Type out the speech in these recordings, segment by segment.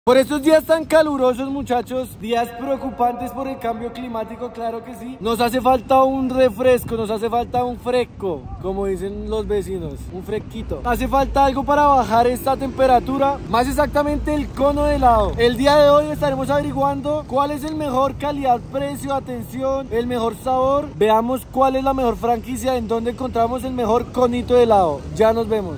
Por estos días tan calurosos, muchachos, días preocupantes por el cambio climático, claro que sí. Nos hace falta un refresco, nos hace falta un fresco, como dicen los vecinos, un fresquito. Hace falta algo para bajar esta temperatura, más exactamente el cono de helado. El día de hoy estaremos averiguando cuál es el mejor calidad-precio, atención, el mejor sabor. Veamos cuál es la mejor franquicia, en donde encontramos el mejor conito de helado. Ya nos vemos.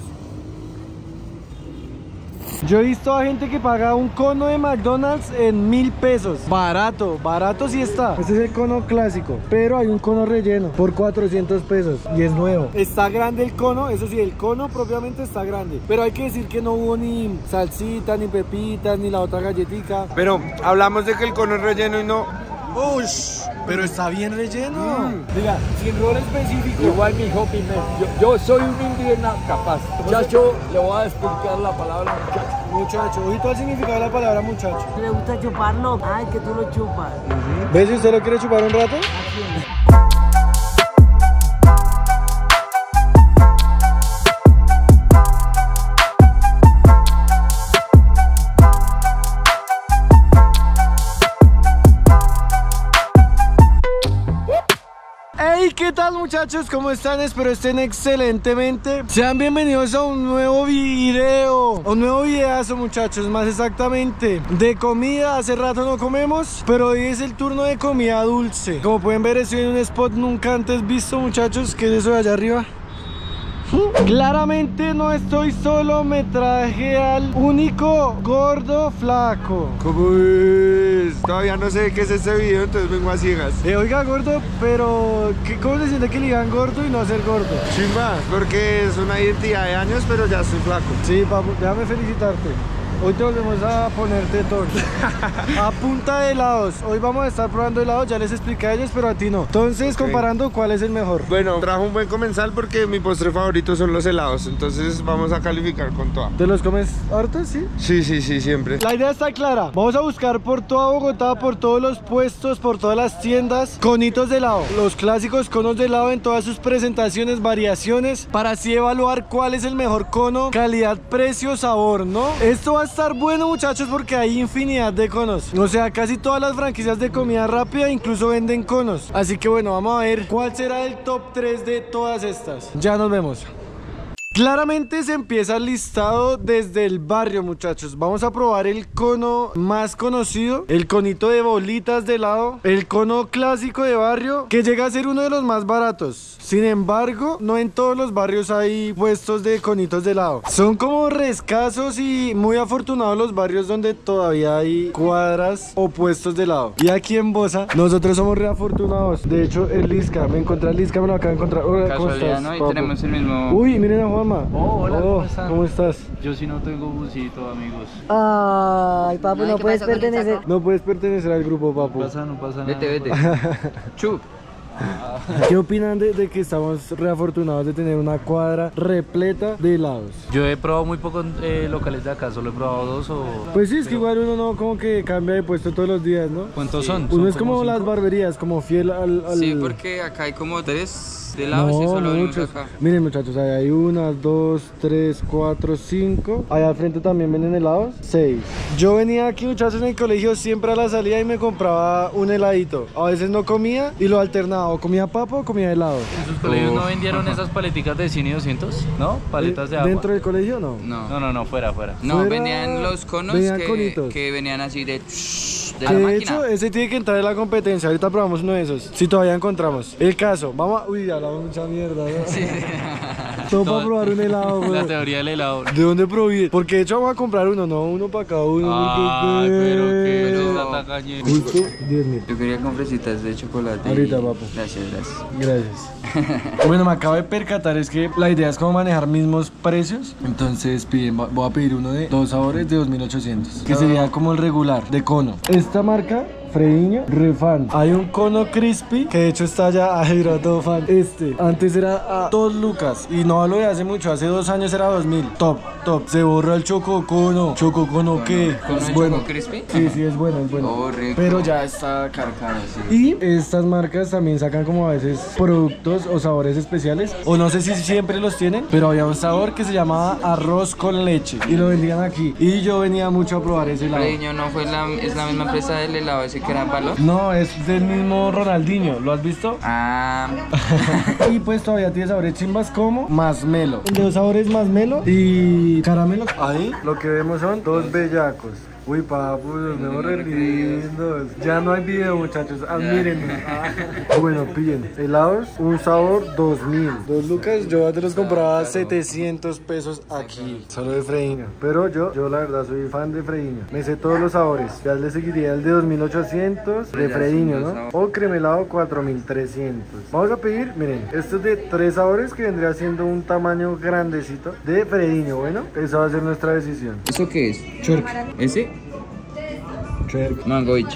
Yo he visto a gente que paga un cono de McDonald's en 1000 pesos. Barato, barato sí está. Este es el cono clásico, pero hay un cono relleno por 400 pesos y es nuevo. Está grande el cono, eso sí, el cono propiamente está grande. Pero hay que decir que no hubo ni salsita, ni pepitas, ni la otra galletica. Pero hablamos de que el cono es relleno y no... ¡Ush! Pero está bien relleno. Diga, sin rol específico. Igual mi hijo yo soy un indígena capaz. Muchacho, le voy a explicar la palabra muchacho. Muchacho, ojito al significado de la palabra muchacho. ¿Le gusta chuparlo? Ay, que tú lo chupas. ¿Ves si usted lo quiere chupar un rato? Hey, ¿qué tal, muchachos? ¿Cómo están? Espero estén excelentemente. Sean bienvenidos a un nuevo video. Un nuevo videazo, muchachos, más exactamente de comida. Hace rato no comemos, pero hoy es el turno de comida dulce. Como pueden ver, estoy en un spot nunca antes visto, muchachos. ¿Qué es eso de allá arriba? Claramente no estoy solo, me traje al único gordo flaco. ¿Cómo es? Todavía no sé qué es este video, entonces vengo a ciegas. Oiga, gordo, pero ¿cómo se siente que le digan gordo y no ser gordo? Chimba, porque es una identidad de años, pero ya estoy flaco. Sí, papu, déjame felicitarte. Hoy te volvemos a poner tetón. A punta de helados. Hoy vamos a estar probando helados, ya les expliqué a ellos, pero a ti no. Entonces, comparando, ¿cuál es el mejor? Bueno, trajo un buen comensal porque mi postre favorito son los helados. Entonces vamos a calificar con toda. ¿Te los comes hartos, sí? Sí, siempre. La idea está clara. Vamos a buscar por toda Bogotá, por todos los puestos, por todas las tiendas, conitos de helado. Los clásicos conos de helado en todas sus presentaciones, variaciones, para así evaluar cuál es el mejor cono, calidad, precio, sabor, ¿no? Esto va a estar bueno, muchachos, porque hay infinidad de conos. O sea, casi todas las franquicias de comida rápida incluso venden conos. Así que bueno, vamos a ver cuál será el top 3 de todas estas. Ya nos vemos. Claramente se empieza el listado desde el barrio, muchachos. Vamos a probar el cono más conocido, el conito de bolitas de helado, el cono clásico de barrio, que llega a ser uno de los más baratos. Sin embargo, no en todos los barrios hay puestos de conitos de helado. Son como rescasos y muy afortunados los barrios donde todavía hay cuadras o puestos de helado. Y aquí en Bosa, nosotros somos re afortunados. De hecho, el Lisca, me encontré el Lisca, me lo acabo de encontrar. Hola, ¿cómo estás, ¿no? Y papu? tenemos el mismo... Uy, miren a Juanma. Oh, hola, ¿cómo están? ¿Cómo estás? Yo sí no tengo busito, amigos. Ay, papu, no puedes pertenecer. No puedes pertenecer al grupo, papu. No pasa nada. Vete. Chup. ¿Qué opinan de que estamos reafortunados de tener una cuadra repleta de helados? Yo he probado muy pocos locales de acá, solo he probado 2 o... Pues sí, es que igual uno no como que cambia de puesto todos los días, ¿no? ¿Cuántos son? Uno es ¿Son como 5? las barberías, como fiel al... Sí, porque acá hay como 3 de helados y solo venimos muchos. acá. Miren, muchachos, ahí hay 1, 2, 3, 4, 5. Allá al frente también venden helados, 6. Yo venía aquí, muchachos, en el colegio siempre a la salida y me compraba un heladito. A veces no comía y lo alternaba, o comía papa o comía helado. ¿En sus colegios no vendieron esas paleticas de 100 y 200? ¿No? ¿Paletas de agua? ¿Dentro del colegio no? No, fuera. no, Fuera- venían los conos venían conitos. que venían así de la Que de máquina. hecho, ese tiene que entrar en la competencia. Ahorita probamos uno de esos, si todavía encontramos. El caso, vamos a... Uy, hablamos mucha mierda, ¿no? Todo para probar un helado, La güey. teoría del helado. ¿De dónde prohibí? Porque de hecho vamos a comprar uno, no uno para cada uno. Ay, pero qué Pero- la tacañera. Justo 10.000. Yo quería con fresitas de chocolate. Ahorita, y- papu. Gracias. Gracias. Bueno, me acabo de percatar, es que la idea es como manejar mismos precios. Entonces voy a pedir uno de 2 sabores de 2.800, que sería como el regular de cono. Esta marca Freiño, re fan. Hay un cono crispy, que de hecho está ya, ay, era todo fan. Antes era a 2 lucas, y no hablo de hace mucho, hace 2 años era 2000. Top. Se borra el chococono. ¿Chococono qué? ¿Cono Es de bueno. choco crispy? Sí, es bueno, Oh, rico. pero ya está caro, sí. Y estas marcas también sacan como a veces productos o sabores especiales, o no sé si siempre los tienen, pero había un sabor que se llamaba arroz con leche y lo vendían aquí, y yo venía mucho a probar ese helado. Freiño no fue es la misma empresa del helado ese que era en Palo. No, es del mismo Ronaldinho, ¿lo has visto? Ah. Y pues todavía tiene sabores chimbas como masmelo. De los sabores masmelo y caramelo. Ahí lo que vemos son 2 bellacos. Uy, papu, los vemos re lindos. Ya no hay video, muchachos, admírennos. Bueno, pillen helados, un sabor 2000. 2 lucas, yo te los compraba 700 pesos aquí, solo de Freiño. Pero yo la verdad soy fan de Freiño. Me sé todos los sabores. Ya le seguiría el de 2800 de Freiño, ¿no? O cremelado 4300. Vamos a pedir, miren, esto es de 3 sabores, que vendría siendo un tamaño grandecito de Freiño. Bueno, esa va a ser nuestra decisión. ¿Eso qué es? Churk. ¿Ese? Mangoich.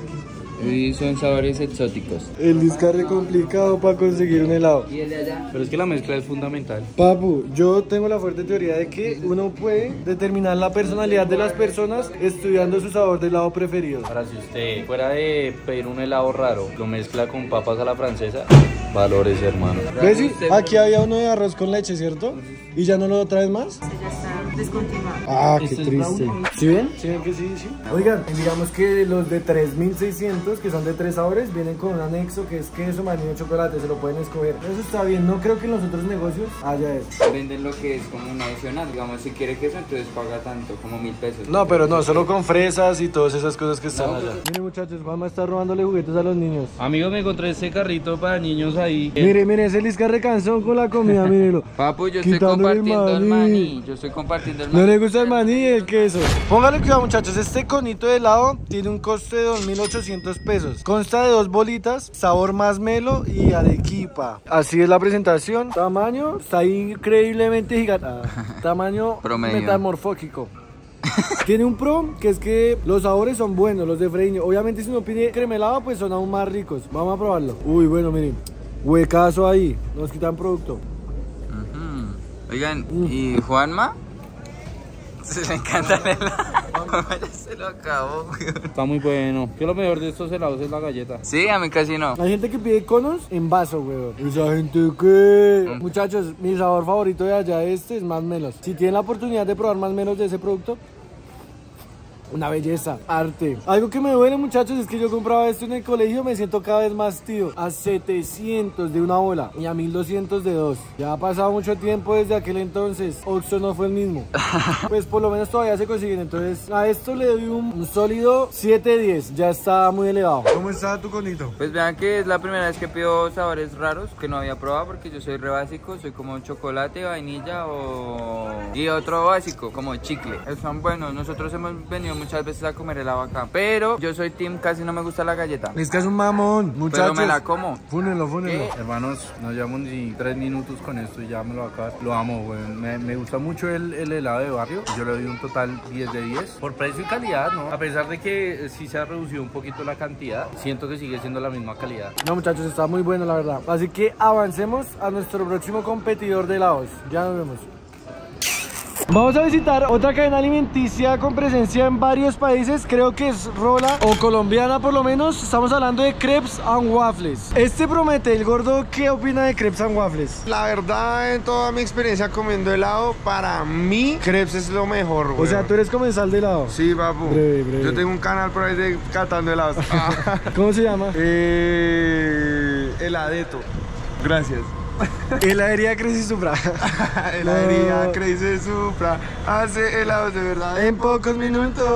Y son sabores exóticos. El discarre complicado para conseguir un helado. ¿Y el de allá? Pero es que la mezcla es fundamental. Papu, yo tengo la fuerte teoría de que uno puede determinar la personalidad de las personas estudiando su sabor de helado preferido. Ahora, si usted fuera de pedir un helado raro, lo mezcla con papas a la francesa, valores, hermano. ¿Ves? Sí, aquí había uno de arroz con leche, ¿cierto? ¿Y ya no lo traes más? Ya está descontinuado. Ah, qué Este es triste. brownie. ¿Sí ven? ¿Sí ven que sí? Oigan, digamos que los de 3600, que son de 3 sabores, vienen con un anexo que es queso, maní y chocolate, se lo pueden escoger. Eso está bien, no creo que en los otros negocios haya eso. Venden lo que es como un adicional. Digamos, si quiere queso, entonces paga tanto, como 1000 pesos. No, pero no, solo con fresas y todas esas cosas que están allá. Miren, muchachos, Juanma está robándole juguetes a los niños. Amigos, me encontré este carrito para niños ahí. Mire, ese Liscar recansón con la comida, mírelo. Papu, yo estoy Quitándole el compartiendo el maní. maní. Yo estoy compartiendo el maní. No le gusta el maní y el queso. Póngale cuidado, muchachos, este conito de helado tiene un coste de 2800 pesos. Consta de 2 bolitas, sabor masmelo y arequipa. Así es la presentación. Tamaño, está increíblemente gigante. Tamaño Promedio. metamorfógico. Tiene un pro, que es que los sabores son buenos, los de Freiño. Obviamente si uno pide cremelado, pues son aún más ricos. Vamos a probarlo. Uy, bueno, miren, huecazo ahí, nos quitan producto. Oigan, ¿y Juanma? Se le encanta el helado. Ya se lo acabó, weón. Está muy bueno. Que lo mejor de estos helados es la galleta. Sí, a mí casi no. Hay gente que pide conos en vaso, weón. ¿Esa gente qué? Muchachos, mi sabor favorito de allá es masmelos. Si tienen la oportunidad de probar masmelos de ese producto, una belleza, arte. Algo que me duele, muchachos, es que yo compraba esto en el colegio, me siento cada vez más tío. A 700 de una bola y a 1200 de 2. Ya ha pasado mucho tiempo desde aquel entonces. Oxxo no fue el mismo. Pues por lo menos todavía se consiguen. Entonces a esto le doy un sólido 7-10. Ya está muy elevado. ¿Cómo está tu conito? Pues vean que es la primera vez que pido sabores raros que no había probado, porque yo soy re básico, soy como chocolate, vainilla y otro básico, como chicle. Son buenos, nosotros hemos venido muchas veces a comer helado acá, pero yo soy team, casi no me gusta la galleta. Es que es un mamón, muchachos. Pero me la como. Fúnenlo. Hermanos, no llevamos ni 3 minutos con esto y ya me lo acabo. Lo amo, güey. Me gusta mucho el helado de barrio. Yo le doy un total 10 de 10. Por precio y calidad, ¿no? A pesar de que sí se ha reducido un poquito la cantidad, siento que sigue siendo la misma calidad. No, muchachos, está muy bueno, la verdad. Así que avancemos a nuestro próximo competidor de helados. Ya nos vemos. Vamos a visitar otra cadena alimenticia con presencia en varios países. Creo que es rola o colombiana por lo menos. Estamos hablando de Crepes and Waffles. Este promete. El gordo, ¿qué opina de Crepes and Waffles? La verdad, en toda mi experiencia comiendo helado, para mí, crepes es lo mejor, güey. O sea, tú eres comensal de helado. Sí, papu. Breve. Yo tengo un canal por ahí de catando helados. ¿Cómo se llama? Heladeto. Gracias. Heladería Crazy Supra. Heladería Crazy Supra hace helados de verdad en pocos minutos.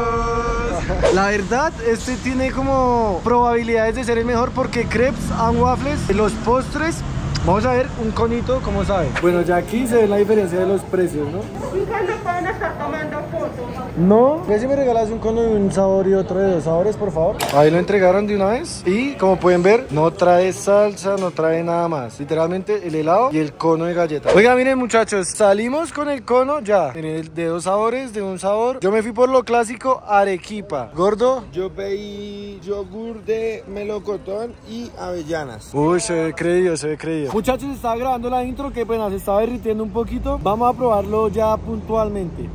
La verdad, este tiene como probabilidades de ser el mejor porque Crepes and Waffles, los postres Vamos a ver un conito, ¿cómo sabe? Bueno, ya aquí se ve la diferencia de los precios, ¿no? ¿Y cuándo pueden estar tomando fotos? No. ¿Ves si me regalas un cono de un sabor y otro de 2 sabores, por favor? Ahí lo entregaron de una vez. Y como pueden ver, no trae salsa, no trae nada más. Literalmente el helado y el cono de galleta. Oiga, miren muchachos, salimos con el cono ya. Miren, el de 2 sabores, de un sabor. Yo me fui por lo clásico, arequipa. Gordo. Yo pedí yogur de melocotón y avellanas. Uy, se ve creído, se ve creído. Muchachos, estaba grabando la intro que pues se estaba derritiendo un poquito. Vamos a probarlo ya puntualmente.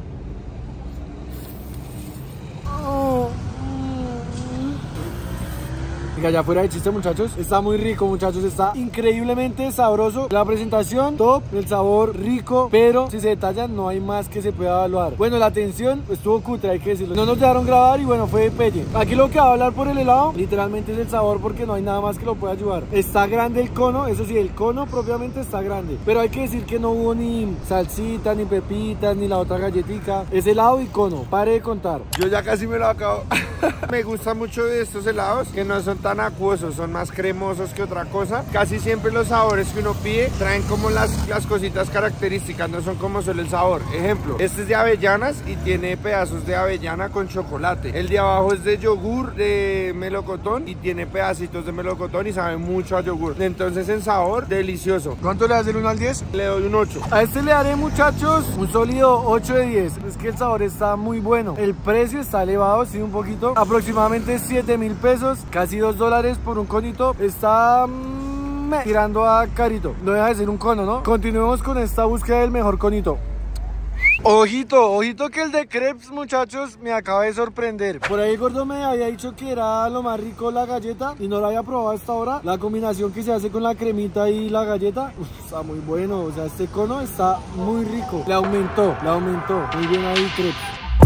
Ya fuera de chiste, muchachos, está muy rico, muchachos, está increíblemente sabroso. La presentación top, el sabor rico, pero si se detallan no hay más que se pueda evaluar. Bueno, la atención estuvo cutre, hay que decirlo. No nos dejaron grabar y bueno, fue de pelle. Aquí lo que va a hablar por el helado literalmente es el sabor, porque no hay nada más que lo pueda ayudar. Está grande el cono, eso sí, el cono propiamente está grande, pero hay que decir que no hubo ni salsita, ni pepitas, ni la otra galletica. Es helado y cono, pare de contar. Yo ya casi me lo acabo. Me gusta mucho de estos helados que no son tan acuosos, son más cremosos que otra cosa. Casi siempre los sabores que uno pide traen como las cositas características, no son como solo el sabor. Ejemplo, este es de avellanas y tiene pedazos de avellana con chocolate. El de abajo es de yogur de melocotón y tiene pedacitos de melocotón y sabe mucho a yogur. Entonces en sabor, delicioso. ¿Cuánto le das del 1 al 10? Le doy un 8. A este le daré, muchachos, un sólido 8 de 10. Es que el sabor está muy bueno. El precio está elevado, sí, un poquito. Aproximadamente 7.000 pesos, casi $2 por un conito. Está tirando a carito. No deja de ser un cono, ¿no? Continuemos con esta búsqueda del mejor conito. Ojito, ojito que el de crepes, muchachos, me acaba de sorprender. Por ahí el gordo me había dicho que era lo más rico la galleta y no lo había probado hasta ahora. La combinación que se hace con la cremita y la galleta, está muy bueno. O sea, este cono está muy rico. Le aumentó. Muy bien ahí, crepes.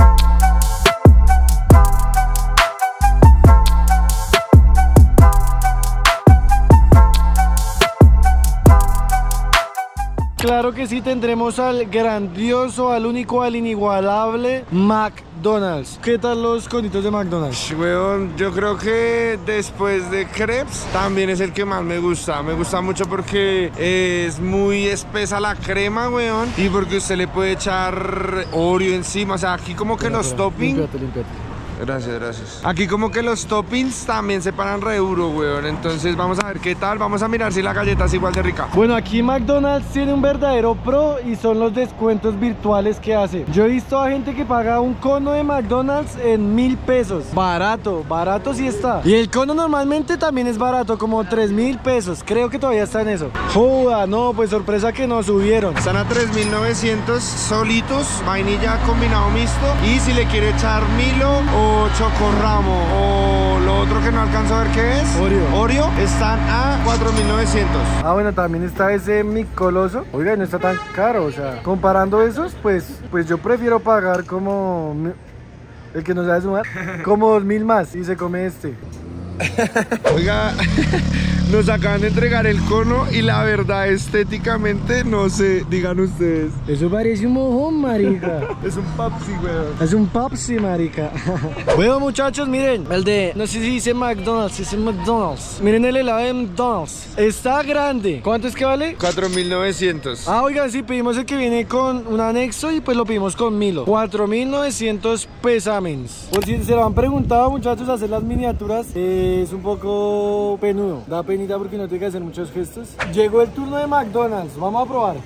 Claro que sí, tendremos al grandioso, al único, al inigualable McDonald's. ¿Qué tal los conitos de McDonald's? Weón, yo creo que después de crepes también es el que más me gusta. Me gusta mucho porque es muy espesa la crema, weón. Y porque usted le puede echar Oreo encima. O sea, aquí como que los toppings... Límpiate. Gracias. Aquí como que los toppings también se paran re duro, weón. Entonces vamos a ver qué tal. Vamos a mirar si la galleta es igual de rica. Bueno, aquí McDonald's tiene un verdadero pro y son los descuentos virtuales que hace. Yo he visto a gente que paga un cono de McDonald's en 1.000 pesos. Barato sí está. Y el cono normalmente también es barato, como 3.000 pesos. Creo que todavía está en eso. Joda, no, pues sorpresa que nos subieron. Están a 3.900 solitos, vainilla combinado mixto. Y si le quiere echar Milo o chocorramo o lo otro que no alcanzo a ver qué es, Oreo, están a 4.900. Ah, bueno, también está ese micoloso. Oiga, no está tan caro, o sea, comparando esos, pues yo prefiero pagar como el que no sabe sumar, como 2.000 más y se come este. Oiga, nos acaban de entregar el cono y la verdad estéticamente no sé, digan ustedes. Eso parece un mojón, marica. Es un Pepsi, weón. Es un Pepsi, marica. Bueno, muchachos, miren, el de, no sé si dice McDonald's, dice McDonald's. Miren el helado de McDonald's. Está grande. ¿Cuánto es que vale? 4.900. Ah, oigan, sí, pedimos el que viene con un anexo y pues lo pedimos con Milo. 4.900 pesamens. Por si se lo han preguntado, muchachos, hacer las miniaturas es un poco penudo. Da penita porque no tiene que hacer muchos gestos. Llegó el turno de McDonald's. Vamos a probar.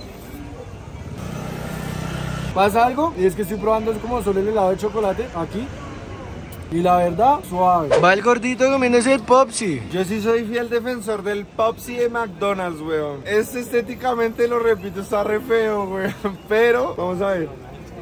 ¿Pasa algo? Y es que estoy probando como solo el helado de chocolate aquí. Y la verdad, suave. Va el gordito comiéndose el Pepsi. Yo sí soy fiel defensor del Pepsi de McDonald's, weón. Este estéticamente, lo repito, está re feo, weón. Pero, vamos a ver.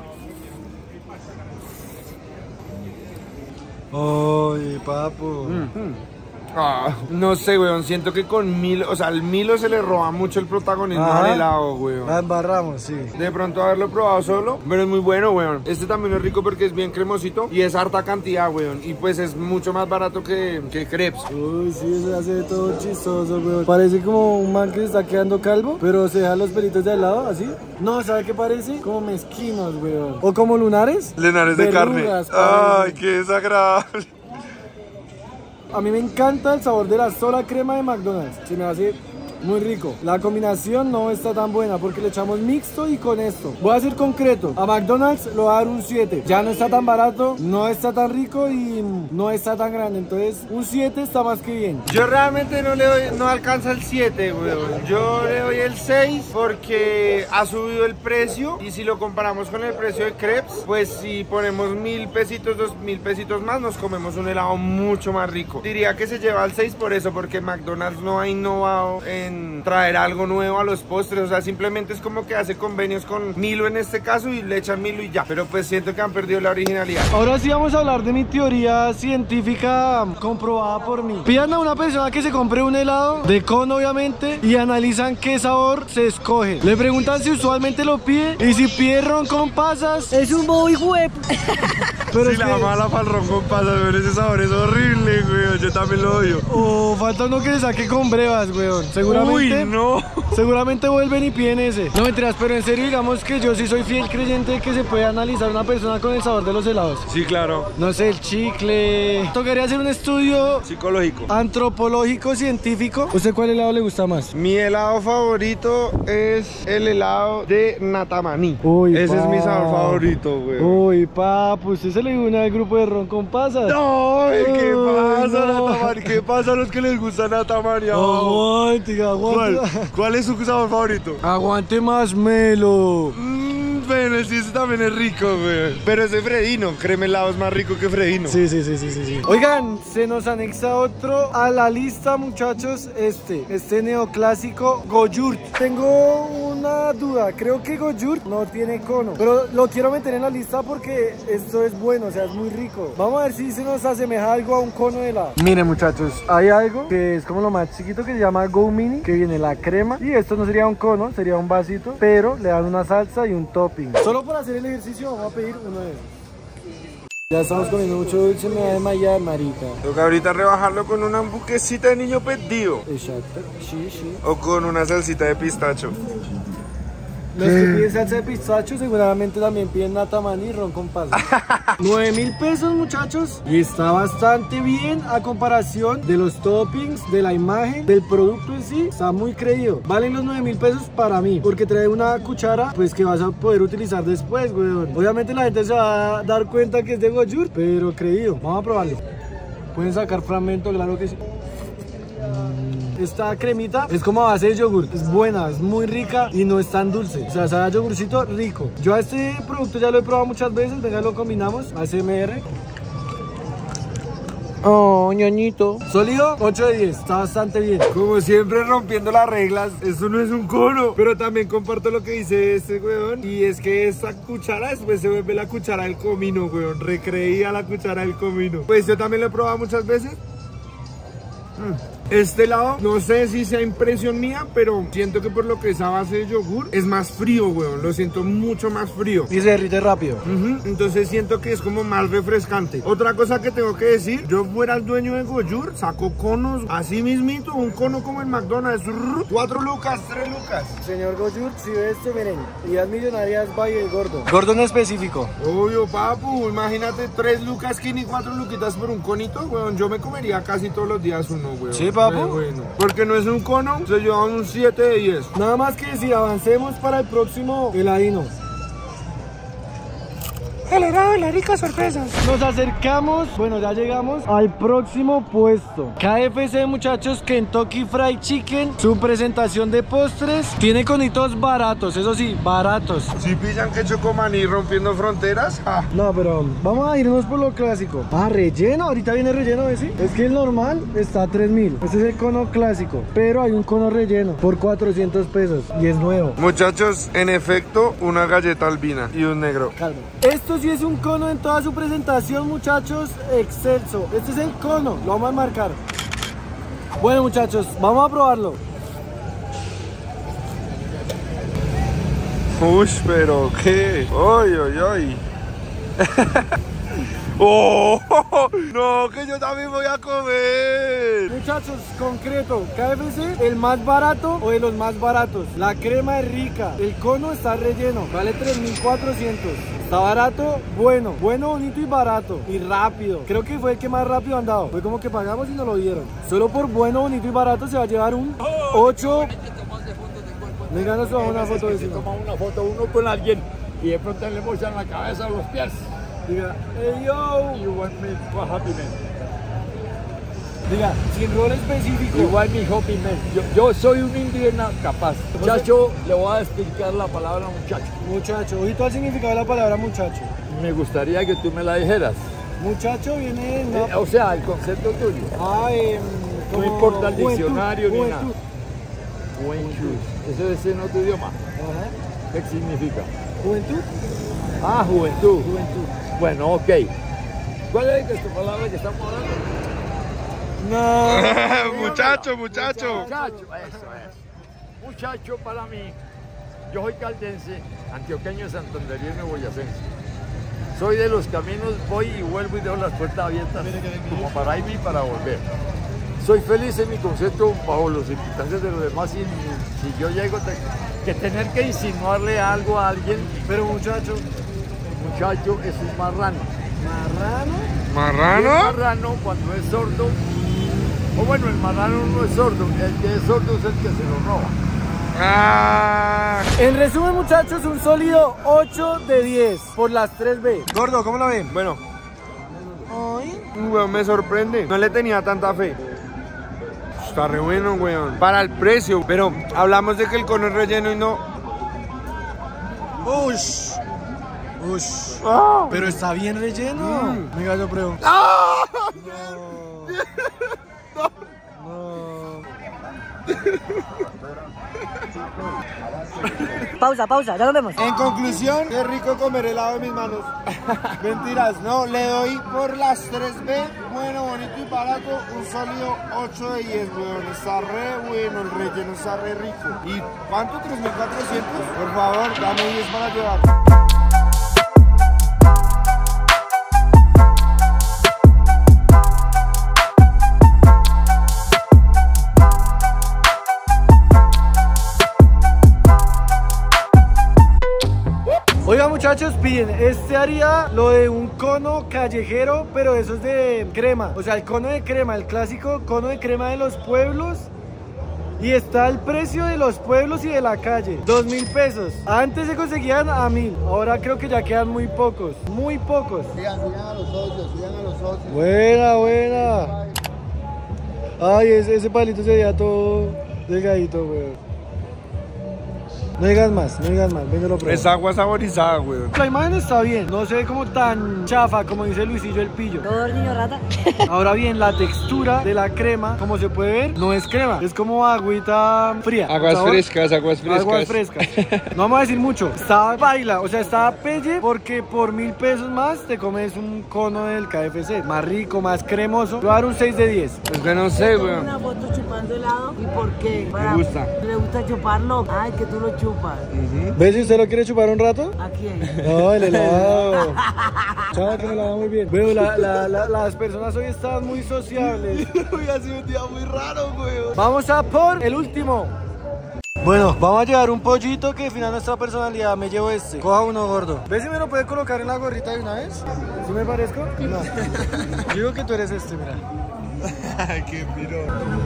Ay, papo. No sé, weón, siento que con Milo, o sea, al Milo se le roba mucho el protagonismo al helado, weón. La embarramos, sí. De pronto haberlo probado solo, pero es muy bueno, weón. Este también es rico porque es bien cremosito y es harta cantidad, weón. Y pues es mucho más barato que crepes. Uy, sí, eso hace todo chistoso, weón. Parece como un man que se está quedando calvo, pero se deja los pelitos de al lado, así. No, ¿sabe qué parece? Como mezquinos, weón. O como lunares. Lunares de carne. Ay, qué desagradable. A mí me encanta el sabor de la sola crema de McDonald's. Se me hace muy rico. La combinación no está tan buena porque le echamos mixto y con esto. Voy a ser concreto. A McDonald's le voy a dar un 7. Ya no está tan barato, no está tan rico y no está tan grande. Entonces, un 7 está más que bien. Yo realmente no alcanza el 7, weón. Yo le doy el 6 porque ha subido el precio. Y si lo comparamos con el precio de crepes, pues si ponemos 1000 pesitos, 2000 pesitos más, nos comemos un helado mucho más rico. Diría que se lleva al 6 por eso, porque McDonald's no ha innovado en traer algo nuevo a los postres. O sea, simplemente es como que hace convenios con Milo en este caso y le echan Milo y ya. Pero pues siento que han perdido la originalidad. Ahora sí vamos a hablar de mi teoría científica comprobada por mí. Pidan a una persona que se compre un helado de cono, obviamente, y analizan qué sabor se escoge. Le preguntan si usualmente lo pide y si pide ron con pasas. Es un bobo hijo de... Pero Si la mala para el ron con pasas, weón, ese sabor es horrible, weón. Yo también lo odio. O falta uno que le saque con brevas, weón. Seguramente. Uy, no. Seguramente vuelven y piden ese. No mentiras, pero en serio digamos que yo sí soy fiel creyente de que se puede analizar una persona con el sabor de los helados. Sí, claro. No sé, el chicle. Tocaría hacer un estudio Psicológico. antropológico, científico. ¿Usted cuál helado le gusta más? Mi helado favorito es el helado de Natamaní. Uy, ese es mi pa. sabor favorito, weón. Uy, papu, usted se le une al grupo de ron con pasas. No, ¿qué Ay, pasa, no. Natamaní? ¿Qué pasa a los que les gusta Natamaní? Aguante, aguante. ¿Cuál es su sabor favorito? Aguante más melo. Bueno, sí, ese también es rico, güey. Pero ese Fredino, créeme, helado es más rico que Fredino. Sí. Oigan, se nos anexa otro a la lista, muchachos. Este neoclásico Go-Yurt. Tengo una duda, creo que Go-Yurt no tiene cono, pero lo quiero meter en la lista porque esto es bueno, o sea, es muy rico. Vamos a ver si se nos asemeja algo a un cono de helado. Miren, muchachos, hay algo que es como lo más chiquito que se llama Go Mini, que viene la crema. Y esto no sería un cono, sería un vasito, pero le dan una salsa y un topping. Solo por hacer el ejercicio vamos a pedir uno de esos. Ya estamos comiendo mucho dulce, me va a desmayar, marica. Toca ahorita rebajarlo con una hamburguesita de niño perdido. Exacto, sí. O con una salsita de pistacho. Los que piden salsa de pistacho seguramente también piden Natamaní y ron con pasas. 9.000 pesos, muchachos. Y está bastante bien a comparación de los toppings, de la imagen, del producto en sí. Está muy creído. Valen los 9.000 pesos para mí, porque trae una cuchara pues que vas a poder utilizar después, weón. Obviamente la gente se va a dar cuenta que es de Go-Yurt, pero creído. Vamos a probarlo. Pueden sacar fragmento, claro que sí. Esta cremita es como a base de yogur, es buena, es muy rica y no es tan dulce, o sea, sabe a yogurcito rico. Yo a este producto ya lo he probado muchas veces, venga, lo combinamos, ASMR. Oh, ñoñito. Sólido, 8 de 10, está bastante bien. Como siempre rompiendo las reglas, esto no es un cono. Pero también comparto lo que dice este weón. Y es que esta cuchara después se vuelve la cuchara del comino, weón. Recreía la cuchara del comino. Pues yo también lo he probado muchas veces. Este helado, no sé si sea impresión mía, pero siento que por lo que es a base de yogur, es más frío, weón. Lo siento mucho más frío. Y se derrite rápido. Entonces siento que es como más refrescante. Otra cosa que tengo que decir, yo fuera el dueño de Go-Yurt, saco conos así mismito, un cono como el McDonald's, 4 lucas, 3 lucas. Señor Go-Yurt, si ve esto, miren, ideas millonarias Valle del Gordo. Gordo en específico. Obvio, papu, imagínate 3 lucas, ni 4 luquitas por un conito, weón. Yo me comería casi todos los días uno, weón. Sí, papu. Bueno, porque no es un cono, se llevan un 7 de 10. Nada más que decir, avancemos para el próximo heladino. El helado de la rica sorpresas. Nos acercamos, bueno, ya llegamos al próximo puesto. KFC, muchachos, Kentucky Fried Chicken. Su presentación de postres tiene conitos baratos, eso sí, baratos. Si pillan que Chocomaní rompiendo fronteras, No, pero vamos a irnos por lo clásico. Ah, relleno, ahorita viene relleno, ¿sí? Es que el normal está a 3.000. Este es el cono clásico, pero hay un cono relleno por 400 pesos y es nuevo. Muchachos, en efecto, una galleta albina y un negro. Calma. Esto sí es un cono en toda su presentación, muchachos, excelso. Este es el cono, lo vamos a marcar. Bueno, muchachos, vamos a probarlo. Uy, pero qué. Uy. ¡Oh! ¡No, que yo también voy a comer! Muchachos, concreto, KFC, el más barato o de los más baratos. La crema es rica, el cono está relleno, vale 3.400. Está barato, bueno, bonito y barato. Y rápido. Creo que fue el que más rápido han dado. Fue como que pagamos y nos lo dieron. Solo por bueno, bonito y barato se va a llevar un 8. Venga, nos tomamos una foto de eso. Toma una foto uno con alguien y de pronto le mochan la cabeza a los pies. Diga, hey yo. You want me for happiness. Diga, sin rol específico. Igual mi hobby man. Yo soy un indígena capaz. Muchacho, le voy a explicar la palabra muchacho. Muchacho, ojito al significado de la palabra muchacho. Me gustaría que tú me la dijeras. Muchacho viene de... O sea, el concepto tuyo. No importa el diccionario ni nada. Juventud. Eso es en otro idioma. Ajá. ¿Qué significa? ¿Juventud? Ah, juventud. Juventud. Bueno, ok. ¿Cuál es esta palabra que estamos hablando? No. Muchacho. Muchacho, eso es. Muchacho para mí. Yo soy caldense, antioqueño, santandereano, boyacense. Soy de los caminos, voy y vuelvo y dejo las puertas abiertas como para irme y para volver. Soy feliz en mi concepto bajo los circunstancias de los demás y si yo llego que tener que insinuarle algo a alguien. Pero muchacho es un marrano. ¿Marrano? El marrano cuando es sordo, o bueno, el marrano no es sordo, el que es sordo es el que se lo roba. Ah. En resumen, muchachos, un sólido 8 de 10 por las 3B. Gordo, ¿cómo lo ven? Bueno. Weón, me sorprende. No le tenía tanta fe. Está re bueno, weón. Para el precio, pero hablamos de que el cono es relleno y no. Ush. ¡Ah! Pero está bien relleno. Venga, yo pruebo. ¡Ah! No. Pausa, ya nos vemos. En conclusión, qué rico comer helado de mis manos. Mentiras, no, le doy por las 3B, bueno, bonito y barato, un sólido 8 de 10, weón. Está re bueno, el relleno está re rico. ¿Y cuánto? ¿3.400? Por favor, dame 10 para llevar. Oiga, muchachos, piden, este haría lo de un cono callejero, pero eso es de crema. O sea, el cono de crema, el clásico cono de crema de los pueblos. Y está el precio de los pueblos y de la calle, 2.000 pesos. Antes se conseguían a 1.000, ahora creo que ya quedan muy pocos. Sigan a los socios. Buena. Ay, ese palito se veía todo delgadito, weón. No digas más, venga, lo pruebo. Es agua saborizada, weón. La imagen está bien, no se ve como tan chafa como dice Luisillo el pillo. ¿Todo el niño rata? Ahora bien, la textura de la crema, como se puede ver, no es crema, es como agüita fría. Aguas frescas. No vamos a decir mucho, está baila, o sea, está pelle porque por 1.000 pesos más te comes un cono del KFC. Más rico, más cremoso. Voy a dar un 6 de 10. Es que no sé, weón. Una foto chupando helado. ¿Y por qué? Me gusta. ¿Le gusta chuparlo? Ay, que tú lo chupas. ¿Ves si usted lo quiere chupar un rato? ¿A quién? No, el helado. Chava, que me la va muy bien. Veo, las personas hoy están muy sociables. Hoy ha sido un día muy raro, weón. Vamos a por el último. Bueno, vamos a llevar un pollito que defina nuestra personalidad. Me llevo este. Coja uno, gordo. ¿Ves si me lo puede colocar en la gorrita de una vez? ¿Sí me parezco? No. Digo que tú eres este, mira. Qué piro.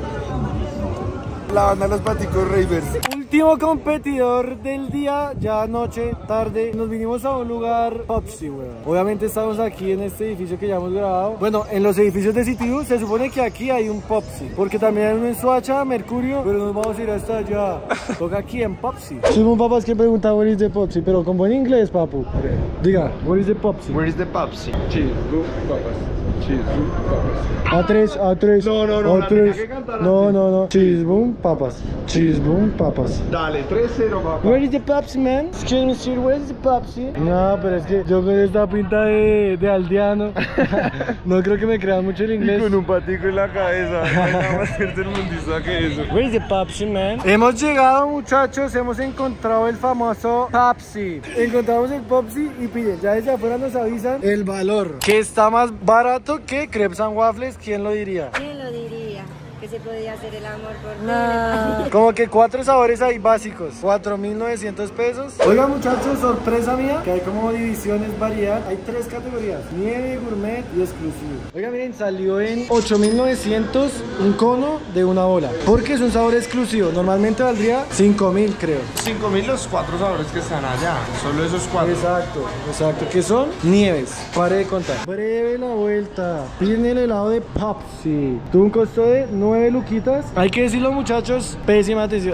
La banda de los paticos Ravers. Último competidor del día, ya noche, tarde. Nos vinimos a un lugar Popsi, weón. Obviamente estamos aquí en este edificio que ya hemos grabado. Bueno, en los edificios de Citibú se supone que aquí hay un Popsi, porque también hay uno en Soacha, Mercurio, pero nos vamos a ir hasta allá. Toca aquí en Popsi. Somos papás que preguntan where is the Popsi, pero con buen inglés, papu. Diga, where is the Popsi? Where is the Popsi? Cheese, papas. Cheese, papas. A3. No, A3. No. Cheese boom, papas. Cheese boom, papas. Dale, 3-0, papá. Where is the Pepsi, man? Excuse me, sir, where is the Pepsi? No, pero es que yo con esta pinta de aldeano no creo que me crean mucho el inglés. Y con un patico en la cabeza. No hay nada más tercermundista que eso. Where is the Pepsi, man? Hemos llegado, muchachos, hemos encontrado el famoso Pepsi. Encontramos el Pepsi y piden, ya desde afuera nos avisan el valor, que está más barato que Crepes and Waffles. ¿Quién lo diría? ¿Quién lo diría? Que se podía hacer el amor por No. Como que 4 sabores ahí básicos, 4.900 pesos. Oiga, muchachos, sorpresa mía, que hay como divisiones, variedad. Hay 3 categorías: nieve, gourmet y exclusivo. Oiga, miren, salió en 8.900 un cono de una bola, porque es un sabor exclusivo. Normalmente valdría 5.000, creo. 5.000 los 4 sabores que están allá. Solo esos 4. Exacto, exacto. Que son nieves. Pare de contar. Breve la vuelta. Piden el helado de Pepsi. Tuvo un costo de 9 luquitas. Hay que decirlo, muchachos, pésima atención.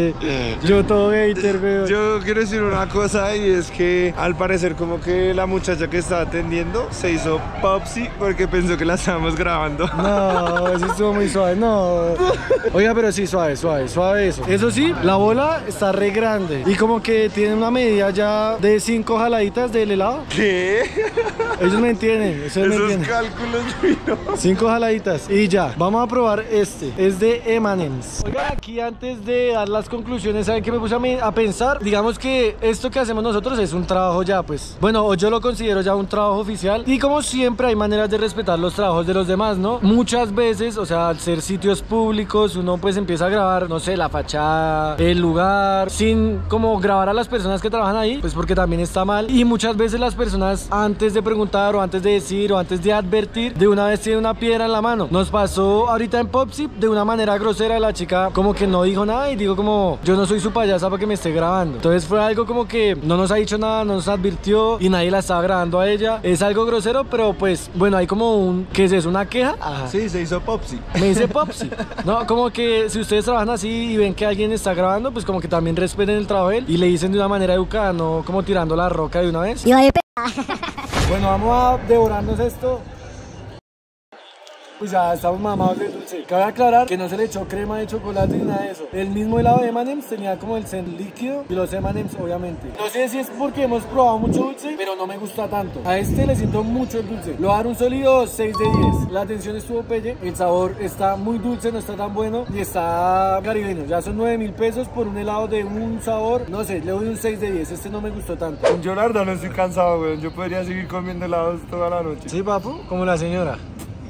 Yo todo hater, veo. Yo quiero decir una cosa, y es que al parecer como que la muchacha que estaba atendiendo se hizo Pepsi porque pensó que la estábamos grabando. No, eso estuvo muy suave, no. Oiga, pero sí, suave eso. Eso sí, la bola está re grande y como que tiene una medida ya de 5 jaladitas del helado. ¿Qué? Ellos me entienden, Esos cálculos, no. 5 jaladitas y ya. Vamos a probar este. Es de M&M's. Oiga, aquí antes de dar las conclusiones, ¿saben qué me puse a pensar? Digamos que esto que hacemos nosotros es un trabajo ya, pues. Bueno, yo lo considero ya un trabajo oficial. Y como siempre hay maneras de respetar los trabajos de los demás, ¿no? Muchas veces, o sea, al ser sitios públicos, uno pues empieza a grabar, no sé, la fachada, el lugar, sin como grabar a las personas que trabajan ahí, pues porque también está mal. Y muchas veces las personas, antes de preguntar o antes de decir o antes de advertir, de una vez tienen una piedra en la mano. Nos pasó ahorita en Pepsi, de una manera grosera, la chica como que no dijo nada y digo como, yo no soy su payasa para que me esté grabando. Entonces fue algo como que no nos ha dicho nada, no nos advirtió y nadie la estaba grabando a ella. Es algo grosero, pero pues bueno, hay como un, ¿qué es eso? ¿Una queja? Ajá. Sí, se hizo Pepsi. Me dice Pepsi. No, como que si ustedes trabajan así y ven que alguien está grabando, pues como que también respeten el trabajo de él y le dicen de una manera educada, no como tirando la roca de una vez. Bueno, vamos a devorarnos esto. Pues ya estamos mamados de dulce. Cabe aclarar que no se le echó crema de chocolate ni nada de eso. El mismo helado de M&M's tenía como el zen líquido y los M&M's obviamente. No sé si es porque hemos probado mucho dulce, pero no me gusta tanto. A este le siento mucho el dulce. Le voy a dar un sólido 6 de 10. La atención estuvo pelle. El sabor está muy dulce, no está tan bueno y está caribeño. Ya son 9.000 pesos por un helado de un sabor. No sé, le doy un 6 de 10. Este no me gustó tanto. Yo la verdad no estoy cansado, güey. Yo podría seguir comiendo helados toda la noche. Sí, papu, como la señora.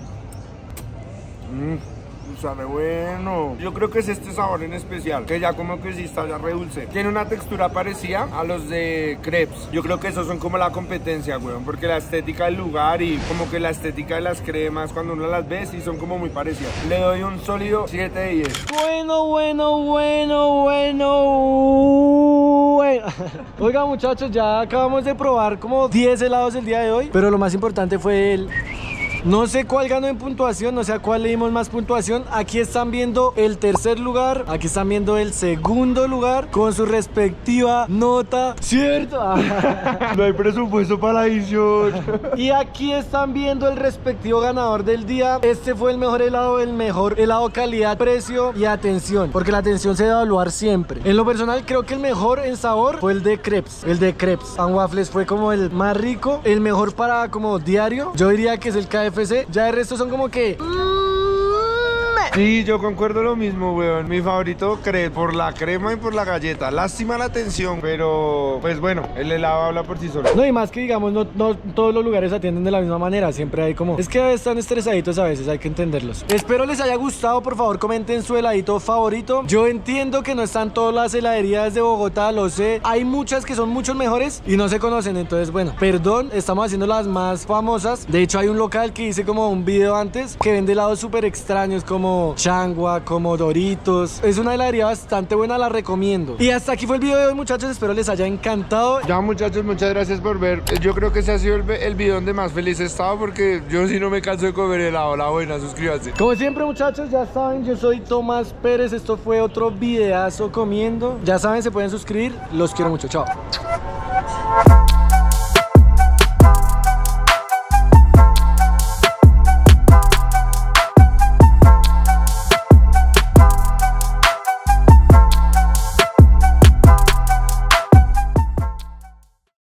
Sabe bueno. Yo creo que es este sabor en especial, que ya como que sí está ya re dulce. Tiene una textura parecida a los de crepes. Yo creo que esos son como la competencia, weón, porque la estética del lugar y como que la estética de las cremas, cuando uno las ve, sí son como muy parecidas. Le doy un sólido 7 de 10. Bueno. Oiga, muchachos, ya acabamos de probar como 10 helados el día de hoy, pero lo más importante fue el... No sé cuál ganó en puntuación, no sé a cuál le dimos más puntuación. Aquí están viendo el tercer lugar, aquí están viendo el segundo lugar con su respectiva nota, ¿cierto? No hay presupuesto para la edición. Y aquí están viendo el respectivo ganador del día. Este fue el mejor helado calidad, precio y atención, porque la atención se debe evaluar siempre. En lo personal creo que el mejor en sabor fue el de crepes. El de Crepes and Waffles fue como el más rico, el mejor para como diario. Yo diría que es el KFC. Ya el resto son como que... Sí, yo concuerdo lo mismo, weón. Mi favorito por la crema y por la galleta. Lástima la atención, pero pues bueno, el helado habla por sí solo. No, y más que digamos, no todos los lugares atienden de la misma manera. Siempre hay como... Es que están estresaditos a veces, hay que entenderlos. Espero les haya gustado, por favor comenten su heladito favorito. Yo entiendo que no están todas las heladerías de Bogotá, lo sé. Hay muchas que son muchos mejores y no se conocen, entonces bueno, perdón, estamos haciendo las más famosas. De hecho hay un local que hice como un video antes que vende helados súper extraños como Changua, como Doritos. Es una heladería bastante buena, la recomiendo. Y hasta aquí fue el video de hoy, muchachos, espero les haya encantado. Ya, muchachos, muchas gracias por ver. Yo creo que ese ha sido el video donde más feliz he estado, porque yo sí no me canso de comer helado. La buena, suscríbanse. Como siempre, muchachos, ya saben, yo soy Tomás Pérez. Esto fue otro videazo comiendo. Ya saben, se pueden suscribir. Los quiero mucho, chao.